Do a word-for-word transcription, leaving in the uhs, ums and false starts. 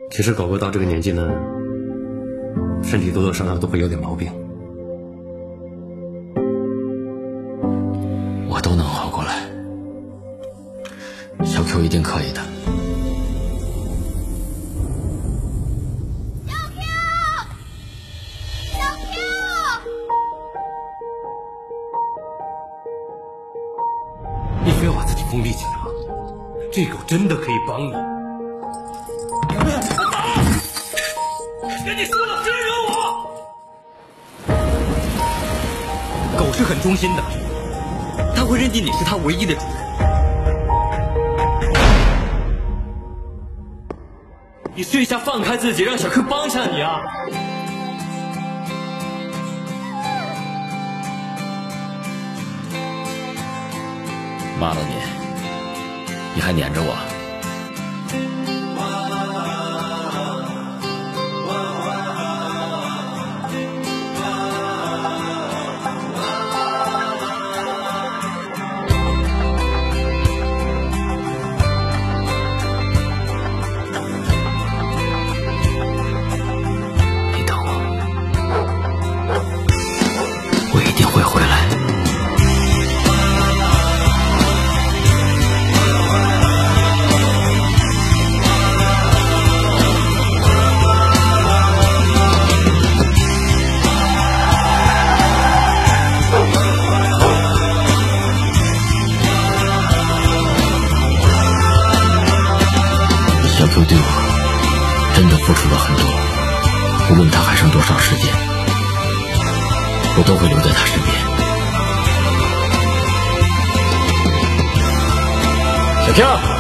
其实狗狗到这个年纪呢，身体多多少少都会有点毛病。 我都能活过来，小 Q 一定可以的。 小 Q， 小 Q， 你非要把自己封闭起来吗？这狗真的可以帮你。跟你说了，别惹我！狗是很忠心的，它会认定你是它唯一的主人。你试一下放开自己，让小 Q 帮下你啊！ 骂了你，你还黏着我？你等我，我一定会回来。小 Q 对我真的付出了很多，无论他还剩多少时间，我都会留在他身边。小 Q。